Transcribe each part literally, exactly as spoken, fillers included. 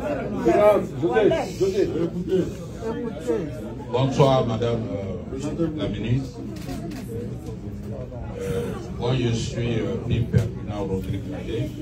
Bonsoir, Madame euh, la Ministre. Euh, moi, je suis euh, Bim Ferdinand Rodrigue Lalé.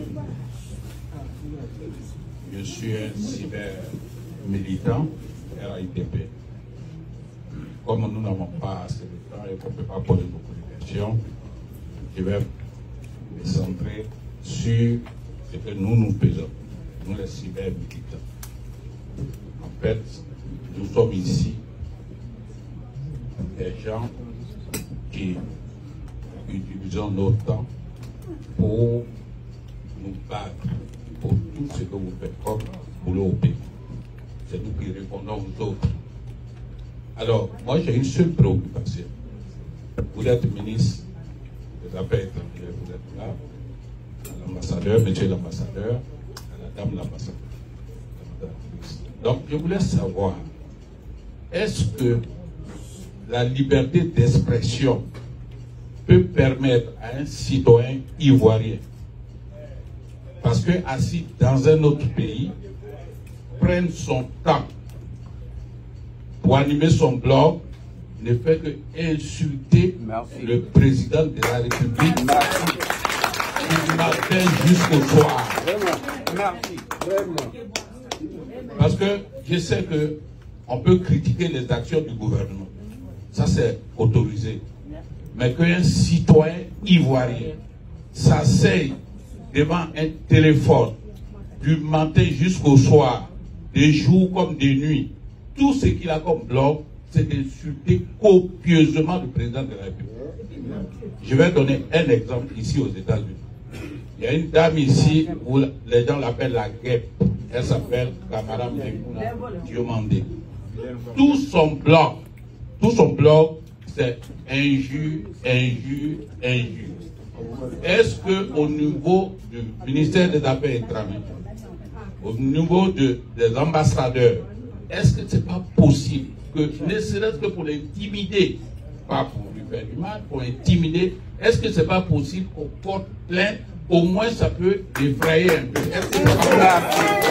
Je suis un cyber-militant R I T P. Comme nous n'avons pas assez de temps et qu'on ne peut pas poser beaucoup de questions, je vais me centrer sur ce que nous nous faisons, nous les cyber-militants. En fait, nous sommes ici des gens qui utilisons notre temps pour nous battre pour tout ce que vous faites comme boulot au pays. C'est nous qui répondons aux autres. Alors, moi j'ai une seule préoccupation. Vous êtes ministre des Affaires étrangères, vous êtes là, l'ambassadeur, monsieur l'ambassadeur, la dame l'ambassadeur. Donc, je voulais savoir, est-ce que la liberté d'expression peut permettre à un citoyen ivoirien, parce que assis dans un autre pays, prendre son temps pour animer son blog, ne fait que insulter Merci. le président de la République Merci. du matin jusqu'au soir. Merci. Parce que je sais que on peut critiquer les actions du gouvernement. Ça, c'est autorisé. Mais qu'un citoyen ivoirien s'asseye devant un téléphone du matin jusqu'au soir, des jours comme des nuits, tout ce qu'il a comme blog, c'est d'insulter copieusement le président de la République. Je vais donner un exemple ici aux États-Unis. Il y a une dame ici où les gens l'appellent la guêpe. Elle s'appelle Kamara Mekuna Diomandé. Tout son blog, tout son blog, c'est injure, injure, injure. Est-ce qu'au niveau du ministère des Affaires étrangères, au niveau de, des ambassadeurs, est-ce que ce n'est pas possible que, ne serait-ce que pour l'intimider, pas pour lui faire du mal, pour l'intimider, est-ce que ce n'est pas possible qu'on porte plainte? Au moins ça peut effrayer un peu. Est-ce que c'est pas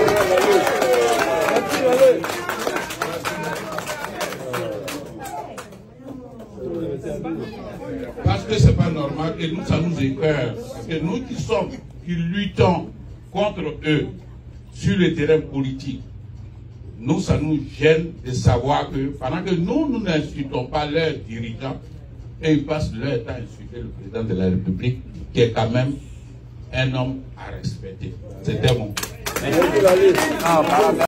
Parce que c'est pas normal et nous, ça nous écoeure. Parce que nous qui sommes, qui luttons contre eux sur le terrain politique, nous, ça nous gêne de savoir que pendant que nous, nous n'insultons pas leurs dirigeants, et ils passent leur temps à insulter le président de la République, qui est quand même un homme à respecter. C'était mon.